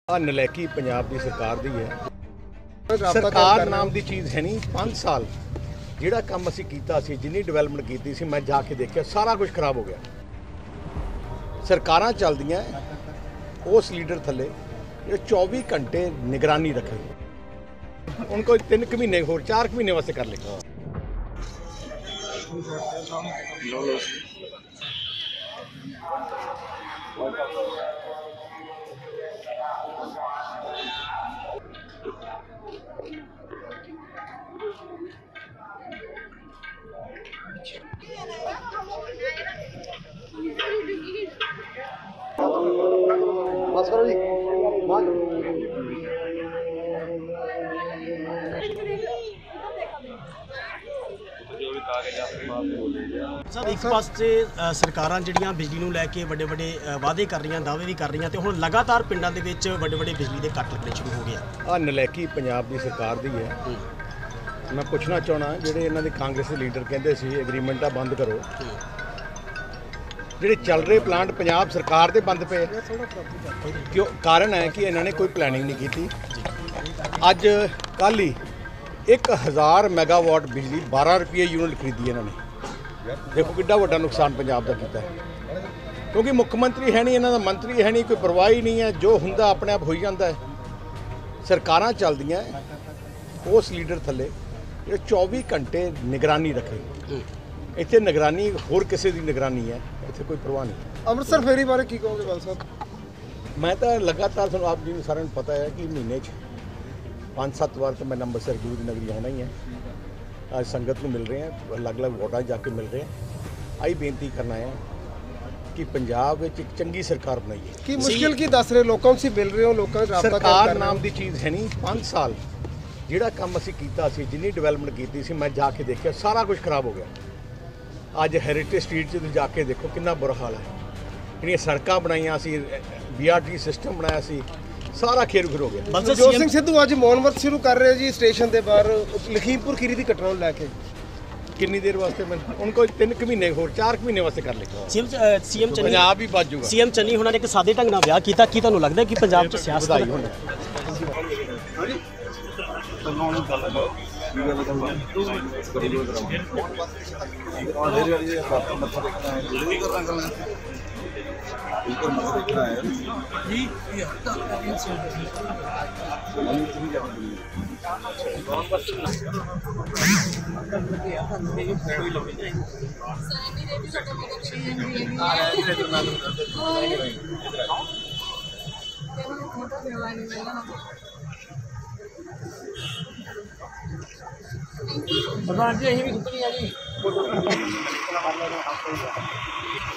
नलैकी पंजाब की सरकार दी है। सरकार नाम की चीज़ है नहीं। 5 साल जिहड़ा काम असीं कीता सी, जिन्नी डिवेलपमेंट की सी, मैं जाके देखिया सारा कुछ खराब हो गया। सरकारां चलदियां उस लीडर थले 24 घंटे निगरानी रखे। उनको 3 महीने होर 4 महीने वास्ते कर ले। बस करो जी। सर एक पासे सरकारां ਜਿਹੜੀਆਂ ਬਿਜਲੀ ਨੂੰ ਲੈ ਕੇ ਵੱਡੇ ਵੱਡੇ ਵਾਅਦੇ ਕਰ ਰਹੀਆਂ, ਦਾਅਵੇ ਵੀ ਕਰ ਰਹੀਆਂ ਤੇ ਹੁਣ ਲਗਾਤਾਰ ਪਿੰਡਾਂ ਦੇ ਵਿੱਚ ਵੱਡੇ ਵੱਡੇ ਬਿਜਲੀ ਦੇ ਕੱਟ ਲੱਗਣੇ ਸ਼ੁਰੂ ਹੋ ਗਏ ਆ। ਨਲੈਕੀ ਪੰਜਾਬ ਦੀ ਸਰਕਾਰ ਦੀ ਹੈ। ਮੈਂ ਪੁੱਛਣਾ ਚਾਹਣਾ ਜਿਹੜੇ ਇਹਨਾਂ ਦੇ ਕਾਂਗਰਸੀ ਲੀਡਰ ਕਹਿੰਦੇ ਸੀ ਐਗਰੀਮੈਂਟਾਂ ਬੰਦ ਕਰੋ, ਜਿਹੜੇ ਚੱਲ ਰਹੇ ਪਲਾਂਟ ਪੰਜਾਬ ਸਰਕਾਰ ਦੇ ਬੰਦ ਪਏ। ਕਿਉਂ? ਕਾਰਨ ਹੈ ਕਿ ਇਹਨਾਂ ਨੇ ਕੋਈ ਪਲੈਨਿੰਗ ਨਹੀਂ ਕੀਤੀ। ਅੱਜ ਕੱਲ੍ਹ ਹੀ 1000 ਮੈਗਾਵਾਟ ਬਿਜਲੀ 12 ਰੁਪਏ ਯੂਨਿਟ ਖਰੀਦੀ ਇਹਨਾਂ ਨੇ। ਦੇਖੋ ਕਿੱਡਾ ਵੱਡਾ ਨੁਕਸਾਨ ਪੰਜਾਬ ਦਾ ਕੀਤਾ ਹੈ। ਕਿਉਂਕਿ ਮੁੱਖ ਮੰਤਰੀ ਹੈ ਨਹੀਂ, ਇਹਨਾਂ ਦਾ ਮੰਤਰੀ ਹੈ ਨਹੀਂ, ਕੋਈ ਪਰਵਾਹ ਹੀ ਨਹੀਂ ਹੈ। ਜੋ ਹੁੰਦਾ ਆਪਣੇ ਆਪ ਹੋਈ ਜਾਂਦਾ ਹੈ। ਸਰਕਾਰਾਂ ਚੱਲਦੀਆਂ ਉਸ ਲੀਡਰ ਥੱਲੇ 24 ਘੰਟੇ ਨਿਗਰਾਨੀ ਰੱਖੇ। ਇੱਥੇ ਨਿਗਰਾਨੀ ਹੋਰ ਕਿਸੇ ਦੀ ਨਿਗਰਾਨੀ ਹੈ, ਇੱਥੇ ਕੋਈ ਪਰਵਾਹ ਨਹੀਂ। ਅੰਮ੍ਰਿਤਸਰ ਫੇਰੀ ਬਾਰੇ ਕੀ ਕਹੋਗੇ ਬਾਲ ਸਾਹਿਬ? ਮੈਂ ਤਾਂ ਲਗਾਤਾਰ ਤੁਹਾਨੂੰ ਆਪ ਜੀ ਨੂੰ ਸਾਰਿਆਂ ਨੂੰ ਪਤਾ ਹੈ ਕਿ ਮਹੀਨੇ 'ਚ 5-7 ਵਾਰ ਤਾਂ ਮੈਂ ਅੰਮ੍ਰਿਤਸਰ ਗੁਰੂ ਦੀ ਨਗਰੀ ਆਉਣਾ ਹੀ ਹੈ। ਅੱਜ ਸੰਗਤ ਨੂੰ ਮਿਲ ਰਹੇ ਹਾਂ, ਅਲੱਗ-ਅਲੱਗ ਵਾਰਡਾਂ ਜਾ ਕੇ ਮਿਲ ਰਹੇ ਹਾਂ। ਆਹੀ ਬੇਨਤੀ ਕਰਨਾ ਹੈ ਕਿ ਪੰਜਾਬ ਵਿੱਚ ਇੱਕ ਚੰਗੀ ਸਰਕਾਰ ਬਣਾਈਏ। ਕੀ ਮੁਸ਼ਕਿਲ ਕੀ ਦੱਸ ਰਹੇ ਲੋਕਾਂ ਨੂੰ? ਤੁਸੀਂ ਮਿਲ ਰਹੇ ਹੋ, ਲੋਕਾਂ ਨਾਲ ਰਾਬਤਾ ਕਰ ਰਹੇ ਹੋ। ਸਰਕਾਰ ਨਾਮ ਦੀ ਚੀਜ਼ ਹੈ ਨਹੀਂ। 5 ਸਾਲ ਜਿਹੜਾ ਕੰਮ ਅਸੀਂ ਕੀਤਾ ਸੀ, ਜਿੰਨੀ ਡਿਵੈਲਪਮੈਂਟ ਕੀਤੀ ਸੀ, ਮੈਂ ਜਾ ਕੇ ਦੇਖਿਆ ਸਾਰਾ ਕੁਝ ਖਰਾਬ ਹੋ ਗਿਆ। ਅੱਜ ਹੈਰੀਟੇਜ ਸਟਰੀਟ 'ਚ ਤੁਸੀਂ ਜਾ ਕੇ ਦੇਖੋ ਕਿੰਨਾ ਬੁਰਾ ਹਾਲ ਹੈ। ਜਿਹੜੀਆਂ ਸੜਕਾਂ ਬਣਾਈਆਂ ਸੀ, BRT ਸਿਸਟਮ ਬਣਾਇਆ ਸੀ, ਸਾਰਾ ਖੇਰ ਹੋ ਗਿਆ। ਨਵਜੋਤ ਸਿੰਘ ਸਿੱਧੂ ਅੱਜ ਮੌਨ ਵਰਤ ਸ਼ੁਰੂ ਕਰ ਰਹੇ ਜੀ ਸਟੇਸ਼ਨ ਦੇ ਬਾਹਰ ਲਖੀਮਪੁਰ ਖੀਰੀ ਦੀ ਘਟਨਾ ਨੂੰ ਲੈ ਕੇ। ਕਿੰਨੀ ਦੇਰ ਵਾਸਤੇ? ਮੈਂ ਉनको 3 ਮਹੀਨੇ ਹੋਰ 4 ਮਹੀਨੇ ਵਾਸਤੇ ਕਰ ਲਿਆ। ਸੀਐਮ ਚੰਨੀ ਪੰਜਾਬ ਹੀ ਬਚ ਜਾਊਗਾ। ਸੀਐਮ ਚੰਨੀ ਉਹਨਾਂ ਨੇ ਇੱਕ ਸਾਦੇ ਢੰਗ ਨਾਲ ਵਿਆਹ ਕੀਤਾ। ਕੀ ਤੁਹਾਨੂੰ ਲੱਗਦਾ ਕਿ ਪੰਜਾਬ 'ਚ ਸਿਆਸਤ प्रधान जी अं भी सुतनी है जी।